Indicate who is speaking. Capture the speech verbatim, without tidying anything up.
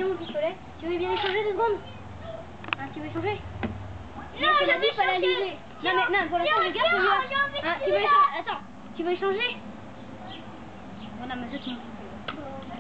Speaker 1: bien mon pistolet. Tu veux bien échanger deux secondes? Hein, tu veux échanger?
Speaker 2: Non,
Speaker 1: je
Speaker 2: je
Speaker 1: l'ai dit, fallait aviser. Non, mais non, pour l'instant, je garde celui-là. Hein, tu veux échanger? Attends, tu veux échanger? Bon, non, mais je te